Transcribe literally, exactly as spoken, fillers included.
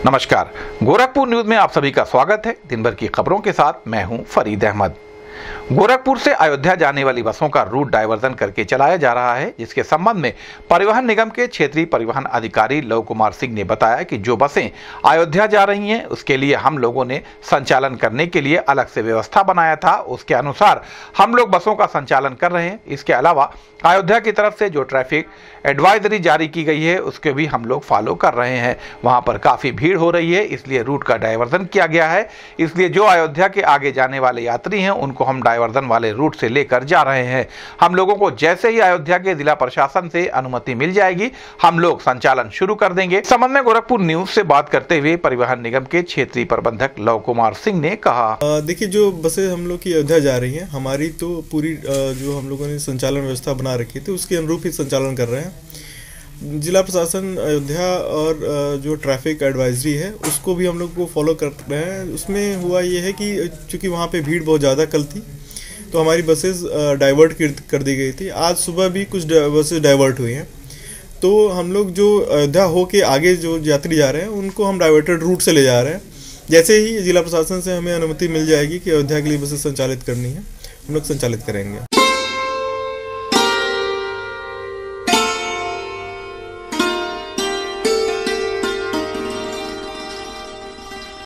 नमस्कार, गोरखपुर न्यूज में आप सभी का स्वागत है। दिन भर की खबरों के साथ मैं हूं फरीद अहमद। गोरखपुर से अयोध्या जाने वाली बसों का रूट डायवर्जन करके चलाया जा रहा है, जिसके संबंध में परिवहन निगम के क्षेत्रीय परिवहन अधिकारी लव कुमार सिंह ने बताया कि जो बसें अयोध्या जा रही हैं उसके लिए हम लोगों ने संचालन करने के लिए अलग से व्यवस्था बनाया था, उसके अनुसार हम लोग बसों का संचालन कर रहे हैं। इसके अलावा अयोध्या की तरफ से जो ट्रैफिक एडवाइजरी जारी की गई है उसके भी हम लोग फॉलो कर रहे हैं। वहां पर काफी भीड़ हो रही है, इसलिए रूट का डायवर्जन किया गया है। इसलिए जो अयोध्या के आगे जाने वाले यात्री हैं उनको हम डायवर्जन वाले रूट से लेकर जा रहे हैं। हम लोगों को जैसे ही अयोध्या के जिला प्रशासन से अनुमति मिल जाएगी हम लोग संचालन शुरू कर देंगे। इस संबंध में गोरखपुर न्यूज से बात करते हुए परिवहन निगम के क्षेत्रीय प्रबंधक लव कुमार सिंह ने कहा, देखिए, जो बसें हम लोग की अयोध्या जा रही हैं, हमारी तो पूरी जो हम लोगों ने संचालन व्यवस्था बना रखी थी उसके अनुरूप ही संचालन कर रहे हैं। जिला प्रशासन अयोध्या और जो ट्रैफिक एडवाइजरी है उसको भी हम लोग को फॉलो कर रहे हैं। उसमें हुआ ये है कि चूंकि वहाँ पे भीड़ बहुत ज़्यादा कल थी तो हमारी बसेस डाइवर्ट कर दी गई थी। आज सुबह भी कुछ बसेस डाइवर्ट हुई हैं, तो हम लोग जो अयोध्या हो के आगे जो यात्री जा रहे हैं उनको हम डाइवर्टेड रूट से ले जा रहे हैं। जैसे ही जिला प्रशासन से हमें अनुमति मिल जाएगी कि अयोध्या के लिए बसेस संचालित करनी है, हम लोग संचालित करेंगे।